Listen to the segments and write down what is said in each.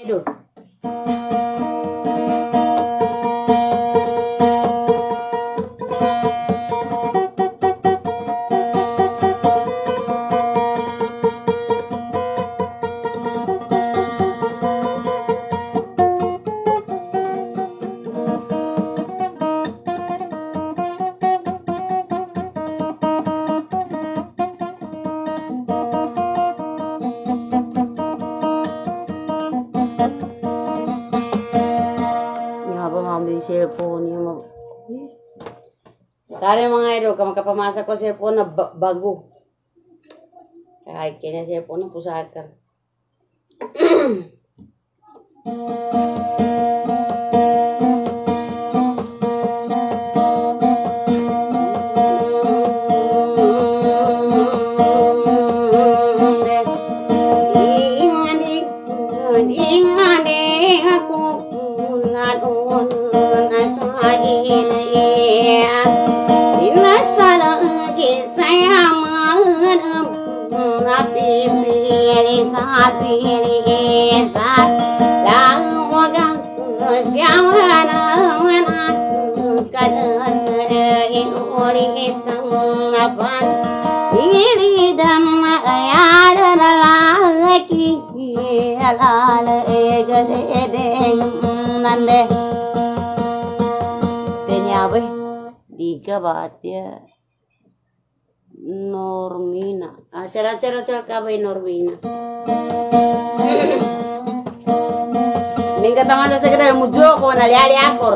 Idol. Cellphone yung tari mga idol ka makapamasa ko cellphone na bago kahit kanya cellphone na pusaka Batya Normina cara kabay Normina mingga tamada segera mujo ko na liali akor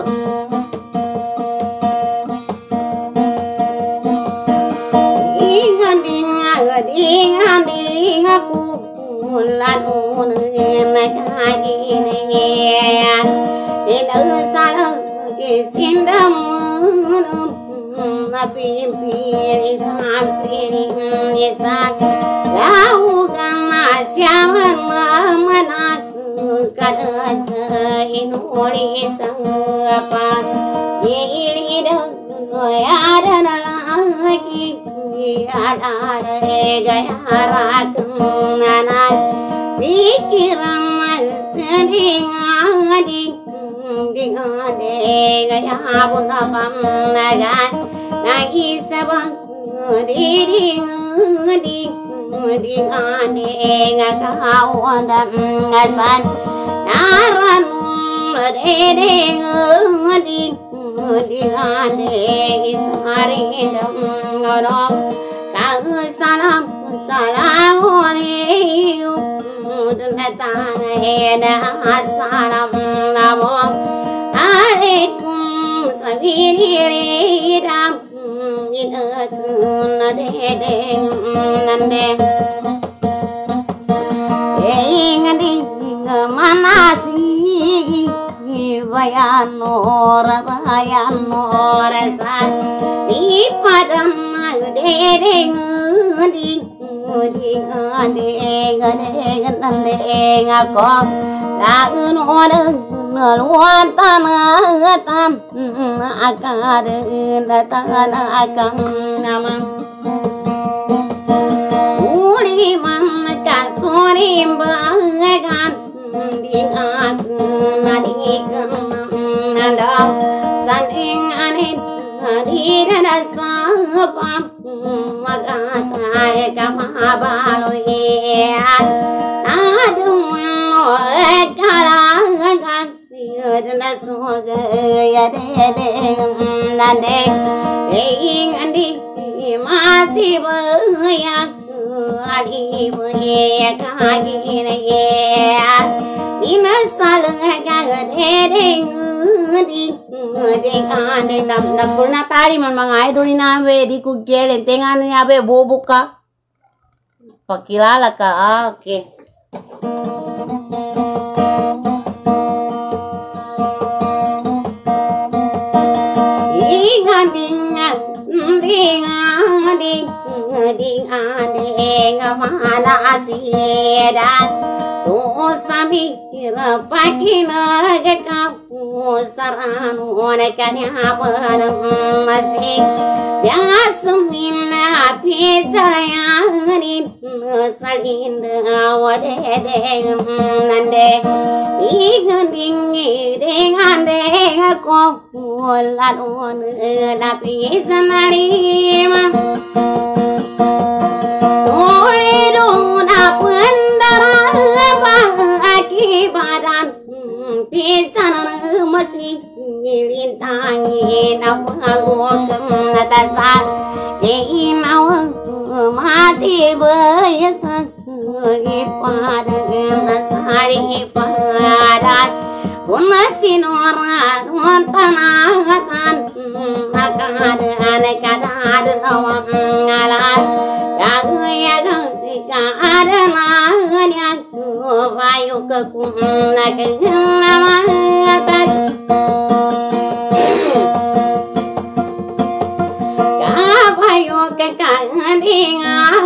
ingan aku lanun na kagine ina sala isindam pimpin isak lau kana siawan mamanak kada inuri sangapa iri dang ada lagi ada gaya rakan pikiran sedih adik gaya pun apa nagan nagi sabang ding ane ngakau dan ngasan naran ding ane isari dam ngodong kau salam alaikum dunatan hena salam namo alaikum sabiri dam nande manasi bayan san di padam dedeng ngako laun odeng luan tanah tam akaden tanah akam nama uli man kasurim bagan ding aku nadikan nanda sanding anin adina sapam magatai kamabaloyan adum kalangan na soga ya de nande ing andi masih bayang ali boya kagi ne ya inasal ga de ande nam purna tari man mga idol ni nabe di ku gelen tengan ni abe bobuka pakilala ka okay. Ding ane ngamana asidan tu samira pakina kamu saranu nekanya panam masih jasmina pijayanin salinda wade nande Dengan aku lalu nabi sanarima soliduna pendara akibaran pisan masih lintangin aku kematasan inaw masih berasa pada nasari padan masih norak tanahatan akad awam ngalan ya ada nanya bayu kekumna kenama kapayo kekading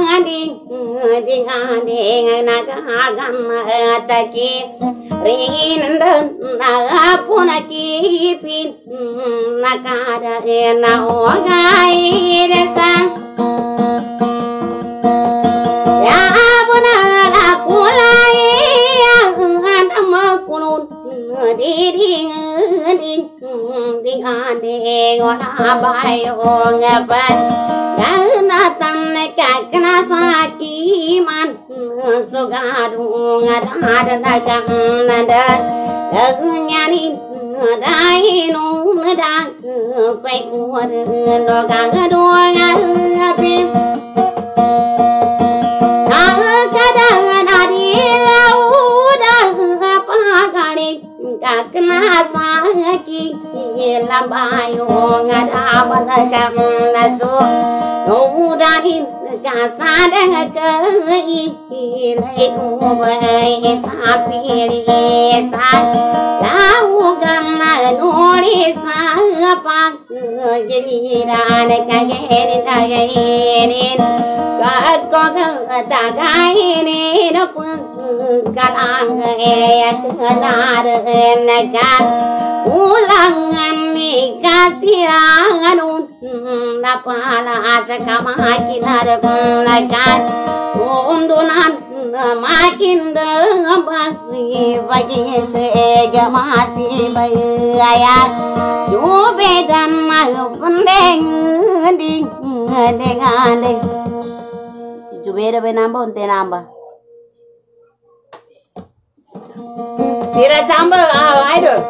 ding nagagan ataki rindan napunaki pin nakada na ogai desa ya buna la kulai andam kunun ding ande wala bayo ngapan dana tanne kakna saki man sugadu ngada nakam nada nyani dainu nada pai kuar no gangado ngapi kakna saki lambayo ngada manakam naso nudanin kasadang kai lai ubai sapiri sa lau gamma nori sa pak jiriran kagenin kagenin kakko tagaini no kalang ya kenaran nakan ulangan kasirangan napala sakamakin nakan undunan makin dembagi bagi sega masih bayar jubedan mau pendeng di dengan jubeda benamba unte namba tira chamba idol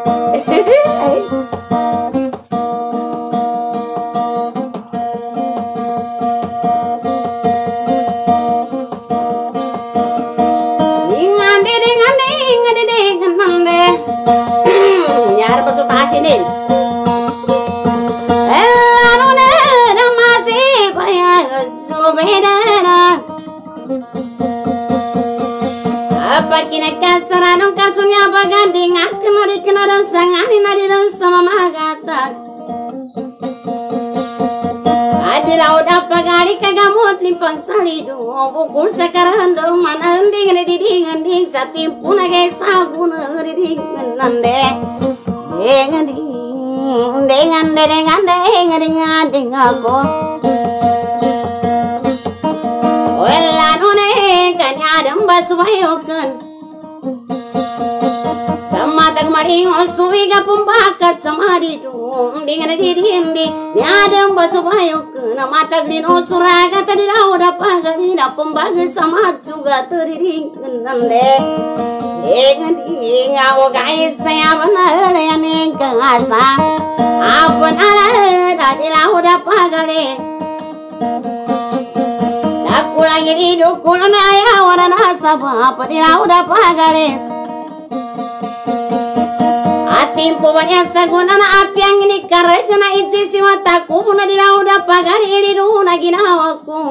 nyar pasut asinin elane namasi paya subedana apa kina kasarano kasunya baganding akmari kinaran sangani nadiran sama magata adila udah pagari kagamot limpang salido bukul sakaran do mananding diding satim punage sabun diding nande dengan aku wala nune kanya damba subayokan sama tagmari osuiga pumbakat samari dum dengan dindi nyadam basubayokan matagdin osuraga tadira udah pagarina pembagal sama juga teriring nande dengan dia guys saya benar yang kasa apa nala tadira udah pagale aku lagi hidup kulana ya warna sabah tadira udah pagale timpo banyak saguna api yang ini karena isi si mataku pun di lauda pagari di runa ginawaku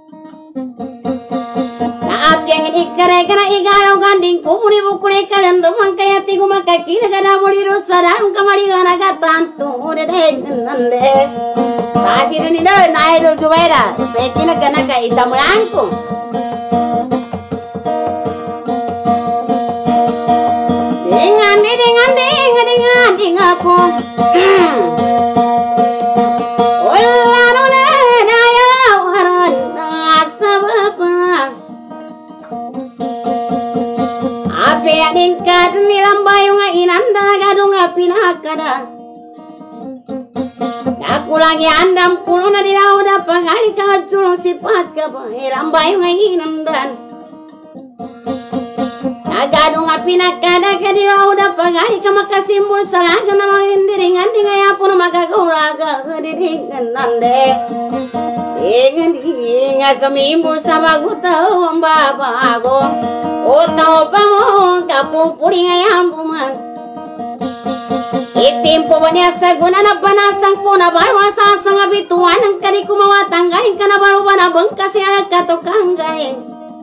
api yang ini karena igaro gandingku pun ibu kule kalian domang kaya tigu maka kira kada bodi rusa dan kamari gana gatantu udah deh nande tasir ini deh naik dulu coba pekina kena kaya hitam rangku dengan aku wala nuna ya waran asabab apa yang ingkar nilam anda gadung pinakada aku lagi andam kuluna di lauda pagari kacul sifat kebahiran bayu nandan gadung pinakada kadi lauda pagari kamakasimbul salaga nama indiringan tingaya pun maka kaulaga diringan nande ingin ingat semimbul sabaguta babago otau pango kapu puring ayam buman itimpo banyak seguna na panasang puna baru asasang abituan ang kari kumawatang galing ka na baru bana bengkas ya katukang galing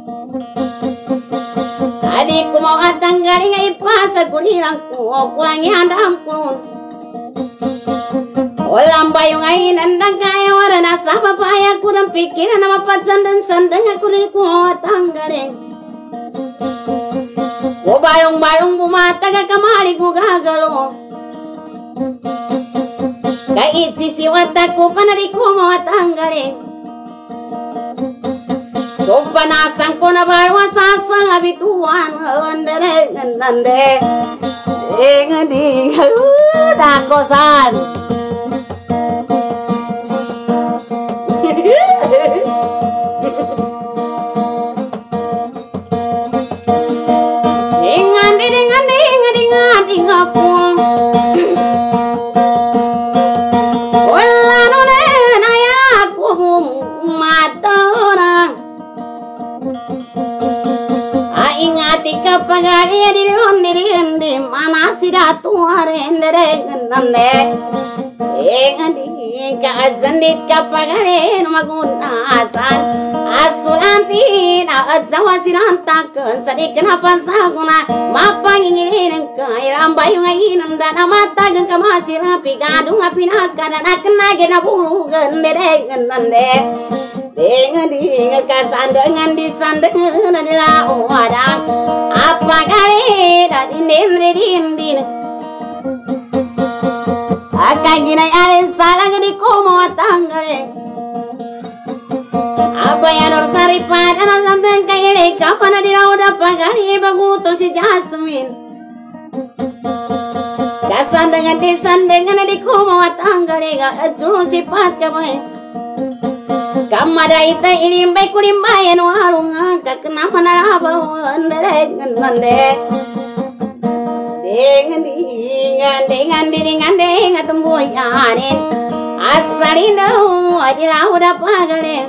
kari kumawatang galing ay ipasa kulilang ko kulang ihandam kun Olam bayong ay nandang kaya wala nasa papaya ko ng pikiran na mapatsandan-sandang ako rin kumawatang galing o balong-balong bumataga kamari ko gagalo kahit sisiwata ko panari ko mawatanggalin so panasang ko na balwa sasang abituan nandere nande ingading dakosan pagari di di mana sida tuare ndere nande engadi ka zandit ka pagari maguna asan asuranti na azawa siranta kan sadi kenapa saguna mapangingin ka iram bayu ngai nanda na mata gan kama sirapi gadung apina kana kena gena bulu ndere nande engadi ka sandangan di sandangan adalah wada apa kali dari nendrin akan gina ale salah di komo tanggale apa yang harus sari pada nanti kayak kapan di lauda pagari baguto si Jasmine kasan dengan desan dengan di komo tanggale gak juru sifat kamu kamada ita ini baik kurimbayan warung angka kenapa naraba ndere nande dengan temboyanin asalina adila udah pagale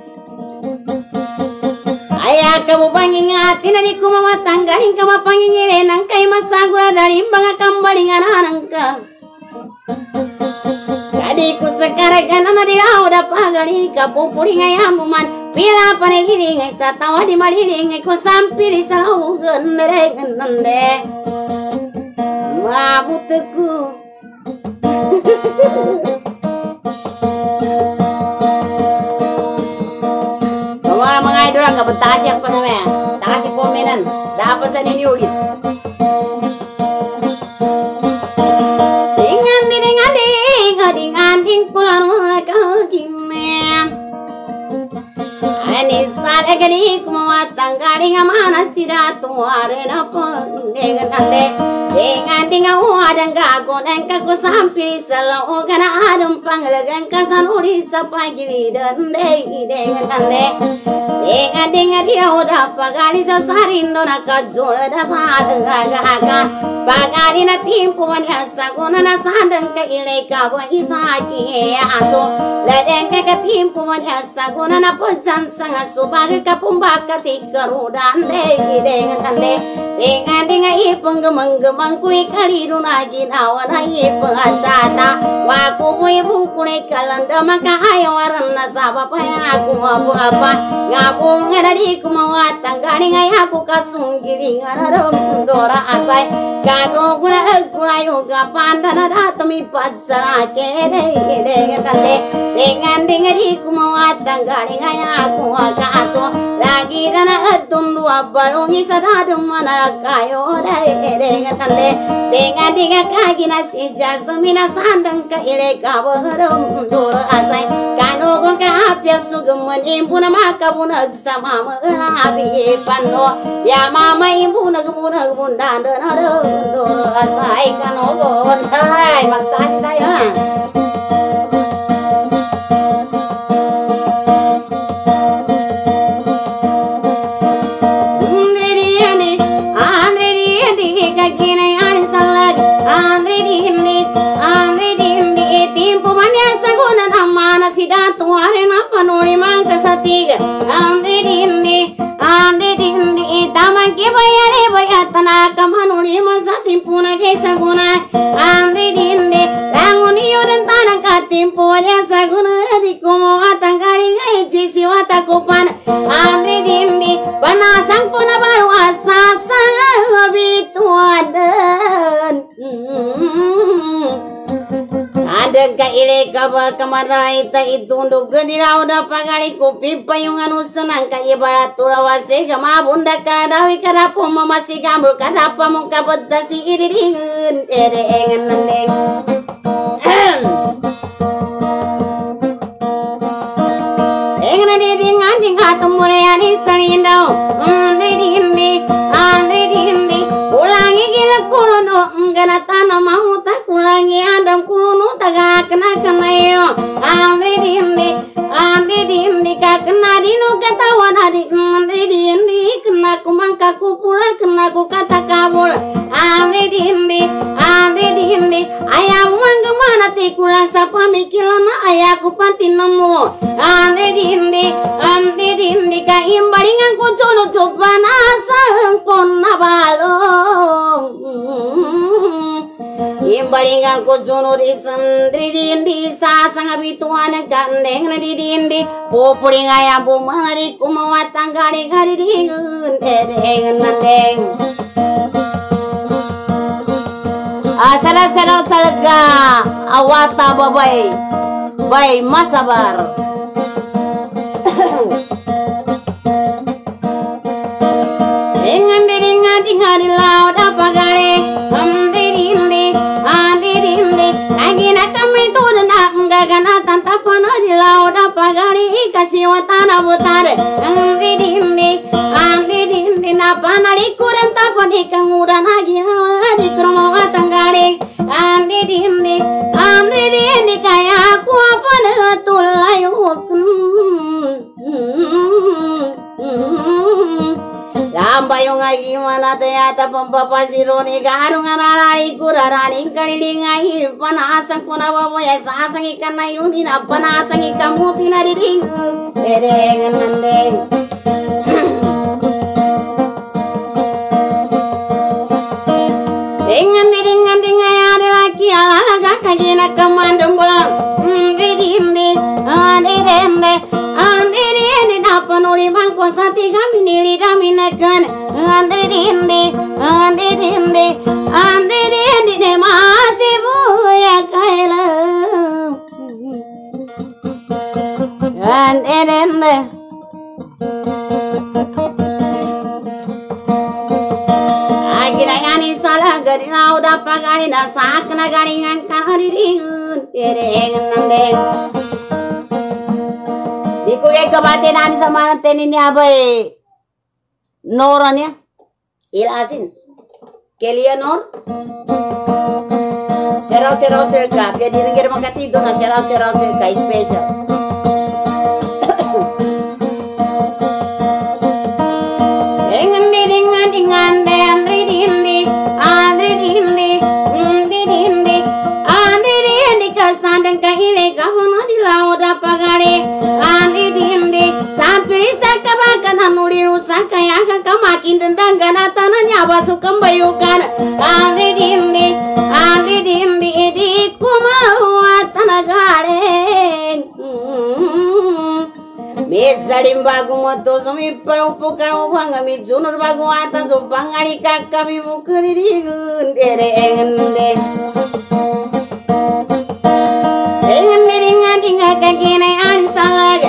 ayah kamu pangingatin di kumawa tanggain kamu pangingire nang kay masagura dari mga kambalingan anangka kadiku sekarang na di udah pagale kapupuri ngayam buman pila paniliring ay sa tawa di maliring ay ko sampiri sa ugan nande mabutuku bawa mga idol ang kabutasyang pa naman takasi pomenan dapat sa ninyo ulit dingan kulang kagimen anisa gani kumawatang galing mana sida tuare na dengan ande dengan wadang gago dan kaku sampiri selalu kana adem panglagan kasan uri sapagili dan dengan ande dengan dia udah pagari sasarin dona kajol da sadanga pagari na timpo manya sagona na sadang ka ileka wa isaki aso ladeng ka timpo manya sagona na pojan sanga subag ka pumbaka tikarudan dengan ande dengan ipang gemang-gemang kui kaliru na ginawa na ipatata waku mo ibukune kalanda maka ayawaran na sabapaya aku apa ngaku ngadi kumawatang galing ay ako kasunggiling aradong dora asay kato kuna yoga panda na datami padsarake dengan di kumawatang galing ay ako kaso lagi na adum dua balongi sa dadong manarakayo dengan kagi na si Jasmine sandang ka ileka baradong dora asay kano kong kaapya sugaman impuna makabunag sa mama abi pano ya mama impuna bunag bundan doro wasai kanobon hai makasih tayo. Sidatu arena panori mangka satiga ande dindi taman ke bayare bayatana kamanori masati puna ke saguna ande dindi languni yodan tanang katim poya saguna dikumo atangari gai jisi wata kupan ande dindi panasang puna baru asasa bituadan ada kaile kaba kamara ita itu untuk gedira udah pagari kopi payungan usenang kaya barat turawase kama bunda kadawi kadapo mama si gambul kadapa muka bedasi idiringun engen nendeng engen didingan dingat muriani salindau andre dindi ulangi gila kuno enggana tanah mau tak ulangi adam kuno kena yo ande dindi kakena dino katawan adik ande dindi kena kumangka kupula kena ku kata kabul ande dindi ayam mangga mana tikula sapa mikilana ayahku panti nemu ande dindi ka imbaringan ku cono coba nasang ponna balong imbaringan ko jono disandri dindi sasang abituan gandeng di dindi popuring ayam bumari kumawatang gari dingun engen nandeng salat ga awata babai bai masabar engen dinga di laut apa gare gana tanta pano di lauda pagari kasih watana butare andi dindi na panari kuren tapani kanguran agi di kromo atanggari andi dindi kaya aku apa netulayu lambayong agi mana teyata pampapasironi garung anarari kurarani kalilingai panasang punawa ya sasang ikan nayuni na panasang ikamuti na diding edengan nandeng dengan ayade laki alalaga kagina kamandong bolang didinde ande napanuri bangko sati kami nili daminakan ande dinde masih buya kaila ande dinde agirayani salah gadina udah pagari na sakna garingan kanari dingun erengan nandeng dikuye kabate nani sama tenin ya boy noran ya ilasin kelia nor serau cerka dia direngger makati itu na serau cerka special kaya kamakin dendang gana tanahnya basuh kembayukan andi dindi di kumawat tanah gareng mezadim bagu moto sumi perupukan ubang kami junur bagu atas ubang ari kami bukuri digun dereng dengan kakine ansalag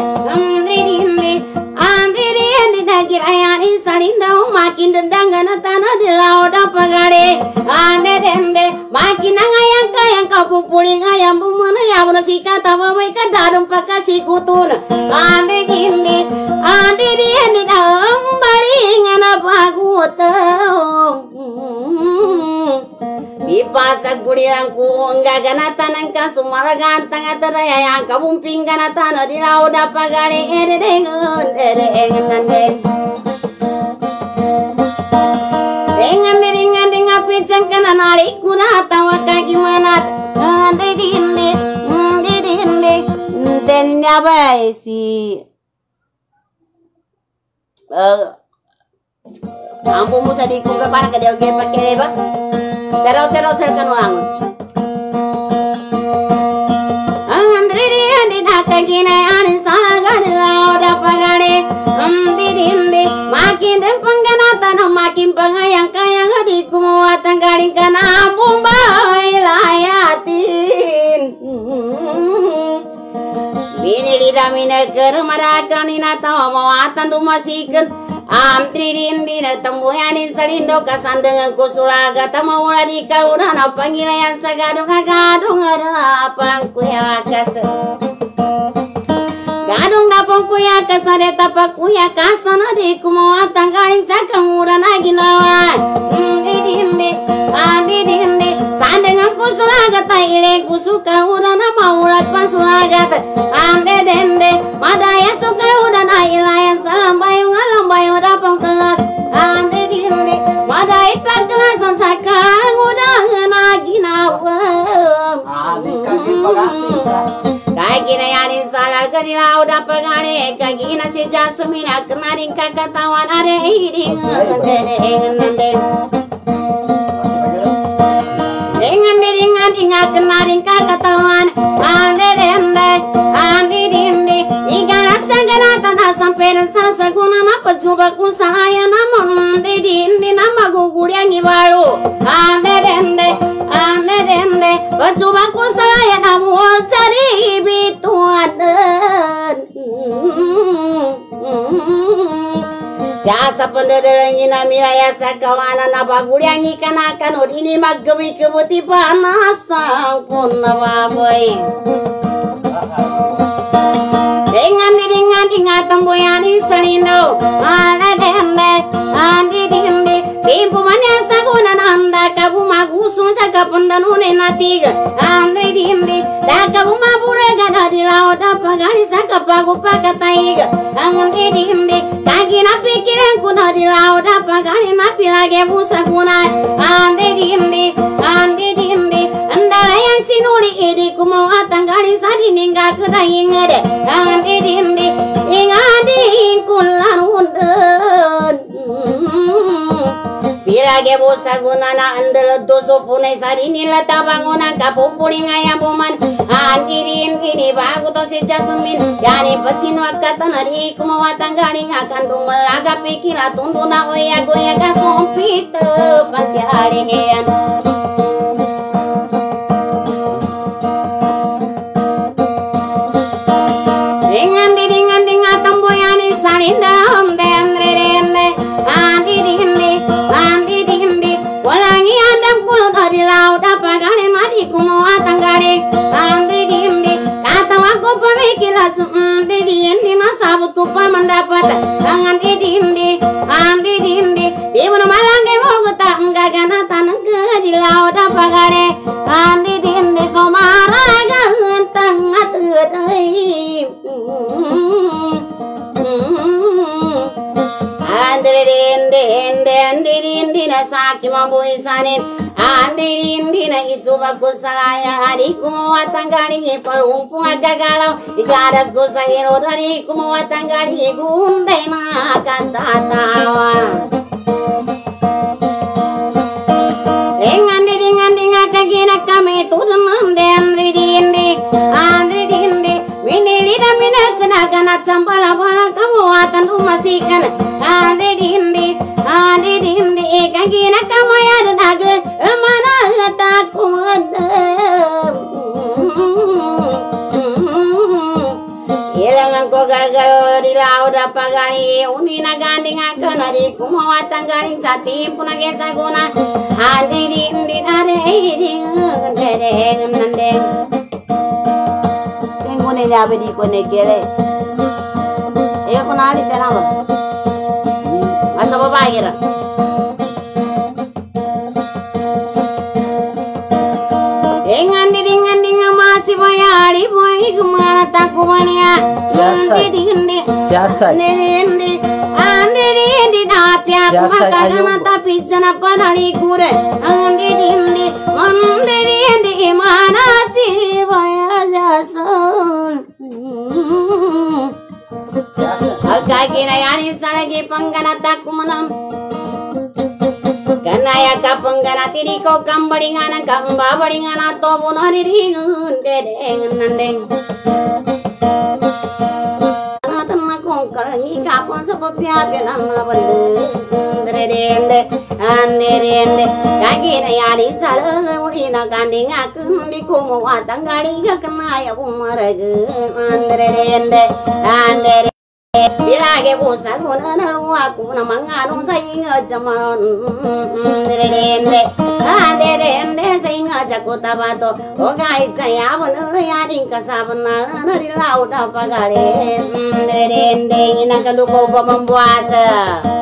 ayani salindau makin dendang gana tanah di laut apa gade ande dende makin ngayang kayang kapung puling ayam bumana ya buna sikata babai kadadum pakasi kutun ande dindi dalam baring ana paguta Ipasa gulirangku enggak ganatan engka sumara gantang ataraya yang kabumping ganatan di lauda pagari dengan picang kana narik kuna tawa gimana dindi dan nyabai si ampun musa di kuga pana ka dia ge pakai ba serau kan orang andre di nakagina ani sana gadau dapagane dindi makin pengganatan makin pengayang kayang hatiku muatan garing kana mumbai layatin bini lida mina kermarakan ina tahu muatan dumasikan Dindi na tambuyani salindo kasandeng kusulaga tamaula di kauna na pangirayan sa gadong ada pangkuya kas gadong na pangkuya kasare tapakuya kasana di kumawa tanggaling sa kamura na ginawa dindi sandeng kusulaga taile kusuka udah na maulat pansulaga dende madaya suka udah na ilayan salam bayung bayung dapang kelas ande dindi madai pak kelasan sakang udah nagi nawam kagi na yani salah gadi lau dapat gane kagi na si jasmina kenaring kakak tawan ada hiding dengan ingat kenaring kakak tawan ande dindi igana sagana tanah sampai rasa guna napa coba ku saya namun dindi nama guguryang ibalu ande dende coba ku saya namu cari bituan siasa pendereng ina miraya sakawana napa guryang ikan akan ini maggewi kebuti panas pun napa boy dengan temboyani selindo ala dende andi dindi timpu manya saguna nanda kabu magusun jaga pendanune natiga andri dindi da kabu mabure gada di laut apa gani saka pagu pakataiga andi dindi kagi na pikiran kuna di laut apa gani napi lagi busa kuna andi dindi andala yang sinuri idi kumau atanggani sadi ningga kena ingade andi dindi ingadi kulan undan pirage bosa gunana andel doso punai sari nila tabangona kapupuri ngayam buman andirin kini bagu to si jasmin yani pacin wakata nari kumawatan garing akan dumelaga pikila tunduna oya goya kasompit pantiari hean dengan temboyani salindam dendre andi dindi walangi andam kulun di laut apa gane mati kumawa tanggare andi dindi kata aku pemikila dindi nasabut ku mendapat tangan dindi andi dindi di mana malange mogu tak enggak tanang ke di laut apa gane andi dindi somara ganteng atudai Andri na saki mambu isanin Andri na isuba kusalaya Adiku mawatanggali palumpu agagalau Isadas kusangiro dari kumawatanggali Gundai na katatawa Dengan kagina kami turun Andri dindi Minili dan mina sambala bala kamu atan umasikan ande dindi kagina kamu ya daga mana takut ilangan ko gagal di laut apa gani unina ganding akan ari kumawatan garing sati puna gesa guna ande dindi nande ngone nyabe di kone kere ayo kunali tenama asa babayira takumania ande napya kumakana tapi jana panani kure ande dinde mandende manasi vayajason agakina yani salagi pangana takumanam kanaya kapangana tiriko kambadingana kamba badingana to bunari ringunde denganandeng anatana konkarangi kapon sapapya penanna bande dende anderende kagina yari salagina kandinga kundi kumu watangari kanaya umaragu anderende andere Bilage busa guna nalwa kuna manganu sainga jaman derende anderende sainga jakuta bato ogai saya bener ya ding kasabana nari lauda pagare derende ina kaluko membuat